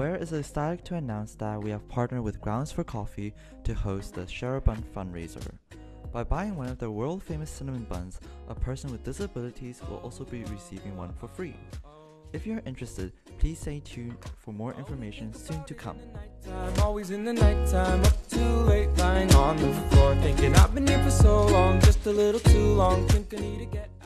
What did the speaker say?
A.WARE is ecstatic to announce that we have partnered with Grounds for Coffee to host the share-a-bun fundraiser. By buying one of their world-famous cinnamon buns, a person with disabilities will also be receiving one for free. If you're interested, please stay tuned for more information soon to come. Always in the nighttime, up too late, lying on the floor, thinking I've been here for so long, just a little too long, think I need to get